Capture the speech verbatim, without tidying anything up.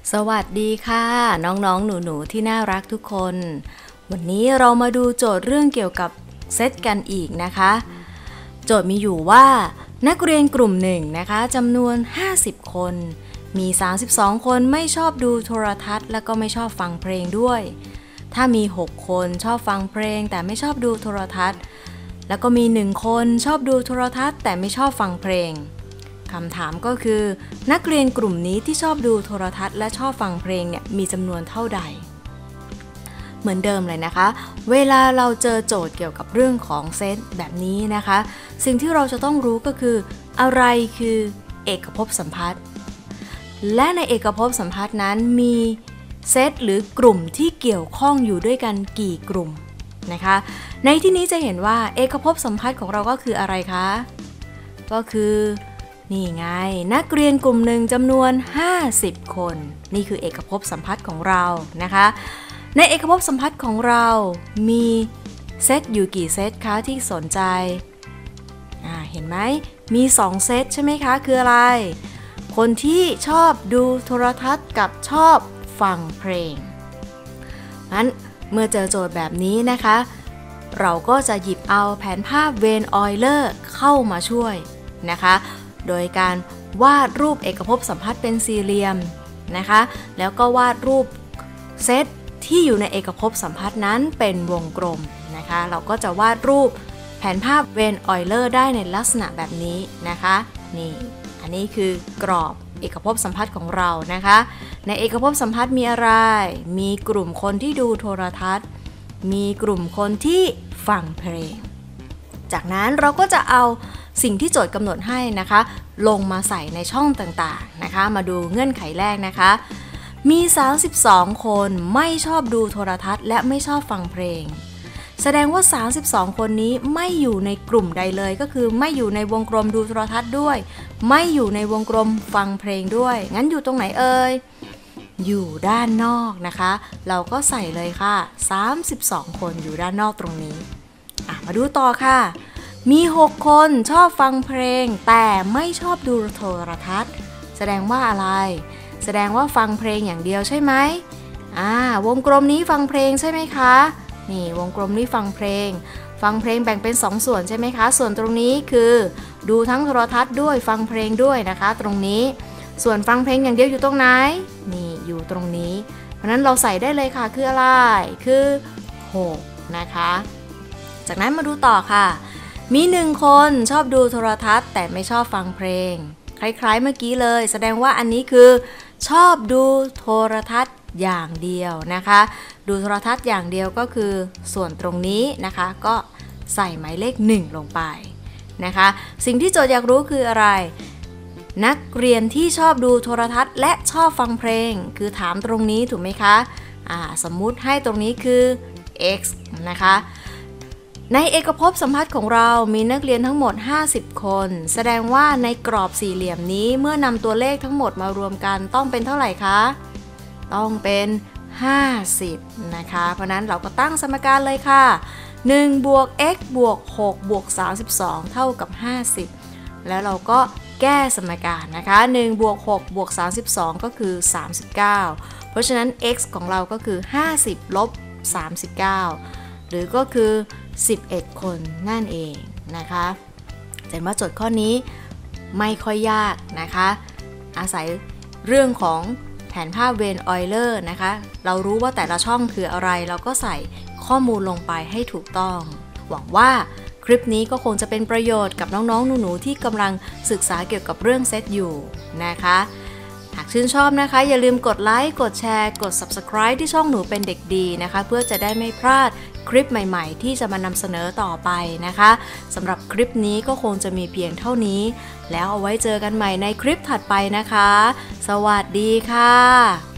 สวัสดีค่ะน้องๆหนูๆที่น่ารักทุกคนวันนี้เรามาดูโจทย์เรื่องเกี่ยวกับเซตกันอีกนะคะโจทย์มีอยู่ว่านักเรียนกลุ่มหนึ่งนะคะจำนวนห้าสิบคนมีสามสิบสองคนไม่ชอบดูโทรทัศน์และก็ไม่ชอบฟังเพลงด้วยถ้ามีหกคนชอบฟังเพลงแต่ไม่ชอบดูโทรทัศน์แล้วก็มีหนึ่งคนชอบดูโทรทัศน์แต่ไม่ชอบฟังเพลงคำถามก็คือนักเรียนกลุ่มนี้ที่ชอบดูโทรทัศน์และชอบฟังเพลงเนี่ยมีจำนวนเท่าใดเหมือนเดิมเลยนะคะเวลาเราเจอโจทย์เกี่ยวกับเรื่องของเซตแบบนี้นะคะสิ่งที่เราจะต้องรู้ก็คืออะไรคือเอกภพสัมพัทธ์และในเอกภพสัมพัทธ์นั้นมีเซตหรือกลุ่มที่เกี่ยวข้องอยู่ด้วยกันกี่กลุ่มนะคะในที่นี้จะเห็นว่าเอกภพสัมพัทธ์ของเราก็คืออะไรคะก็คือนี่ไงนักเรียนกลุ่มหนึ่งจำนวนห้าสิบคนนี่คือเอกภพสัมพัทธ์ของเรานะคะในเอกภพสัมพัทธ์ของเรามีเซตอยู่กี่เซตคะที่สนใจอ่าเห็นไหมมีสองเซตใช่ไหมคะคืออะไรคนที่ชอบดูโทรทัศน์กับชอบฟังเพลงงั้นเมื่อเจอโจทย์แบบนี้นะคะเราก็จะหยิบเอาแผนภาพเวนออยเลอร์เข้ามาช่วยนะคะโดยการวาดรูปเอกภพสัมพัทธ์เป็นสี่เหลี่ยมนะคะแล้วก็วาดรูปเซตที่อยู่ในเอกภพสัมพัทธ์นั้นเป็นวงกลมนะคะเราก็จะวาดรูปแผนภาพเวนออยเลอร์ได้ในลักษณะแบบนี้นะคะนี่อันนี้คือกรอบเอกภพสัมพัทธ์ของเรานะคะในเอกภพสัมพัทธ์มีอะไรมีกลุ่มคนที่ดูโทรทัศน์มีกลุ่มคนที่ฟังเพลงจากนั้นเราก็จะเอาสิ่งที่โจทย์กำหนดให้นะคะลงมาใส่ในช่องต่างๆนะคะมาดูเงื่อนไขแรกนะคะมีสามสิบสองคนไม่ชอบดูโทรทัศน์และไม่ชอบฟังเพลงแสดงว่าสามสิบสองคนนี้ไม่อยู่ในกลุ่มใดเลยก็คือไม่อยู่ในวงกลมดูโทรทัศน์ด้วยไม่อยู่ในวงกลมฟังเพลงด้วยงั้นอยู่ตรงไหนเอ่ยอยู่ด้านนอกนะคะเราก็ใส่เลยค่ะสามสิบสองคนอยู่ด้านนอกตรงนี้อ่ะมาดูต่อค่ะมีหกคนชอบฟังเพลงแต่ไม่ชอบดูโทรทัศน์แสดงว่าอะไรแสดงว่าฟังเพลงอย่างเดียวใช่ไหมอ่าวงกลมนี้ฟังเพลงใช่ไหมคะนี่วงกลมนี้ฟังเพลงฟังเพลงแบ่งเป็นสองส่วนใช่ไหมคะส่วนตรงนี้คือดูทั้งโทรทัศน์ด้วยฟังเพลงด้วยนะคะตรงนี้ส่วนฟังเพลงอย่างเดียวอยู่ตรงไหนนี่อยู่ตรงนี้เพราะนั้นเราใส่ได้เลยค่ะคืออะไรคือหกนะคะจากนั้นมาดูต่อค่ะมีหนึ่งคนชอบดูโทรทัศน์แต่ไม่ชอบฟังเพลงคล้ายๆเมื่อกี้เลยแสดงว่าอันนี้คือชอบดูโทรทัศน์อย่างเดียวนะคะดูโทรทัศน์อย่างเดียวก็คือส่วนตรงนี้นะคะก็ใส่หมายเลขหนึ่งลงไปนะคะสิ่งที่โจทย์อยากรู้คืออะไรนักเรียนที่ชอบดูโทรทัศน์และชอบฟังเพลงคือถามตรงนี้ถูกไหมคะอ่าสมมุติให้ตรงนี้คือ x นะคะในเอกภพสัมพัทธ์ของเรามีนักเรียนทั้งหมดห้าสิบคนแสดงว่าในกรอบสี่เหลี่ยมนี้เมื่อนำตัวเลขทั้งหมดมารวมกันต้องเป็นเท่าไหร่คะต้องเป็นห้าสิบนะคะเพราะนั้นเราก็ตั้งสมการเลยค่ะหนึ่งบวก x บวกหกบวกสามสิบสองเท่ากับห้าสิบแล้วเราก็แก้สมการนะคะหนึ่งบวกหกบวกสามสิบสองก็คือสามสิบเก้าเพราะฉะนั้น x ของเราก็คือห้าสิบลบสามสิบเก้าหรือก็คือสิบเอ็ดคนนั่นเองนะคะเห็นว่าโจทย์ข้อนี้ไม่ค่อยยากนะคะอาศัยเรื่องของแผนภาพเวนออยเลอร์นะคะเรารู้ว่าแต่ละช่องคืออะไรเราก็ใส่ข้อมูลลงไปให้ถูกต้องหวังว่าคลิปนี้ก็คงจะเป็นประโยชน์กับน้องๆหนูๆที่กำลังศึกษาเกี่ยวกับเรื่องเซตอยู่นะคะหากชื่นชอบนะคะอย่าลืมกดไลค์กดแชร์กด ซับสไครบ์ ที่ช่องหนูเป็นเด็กดีนะคะเพื่อจะได้ไม่พลาดคลิปใหม่ๆที่จะมานำเสนอต่อไปนะคะสำหรับคลิปนี้ก็คงจะมีเพียงเท่านี้แล้วเอาไว้เจอกันใหม่ในคลิปถัดไปนะคะสวัสดีค่ะ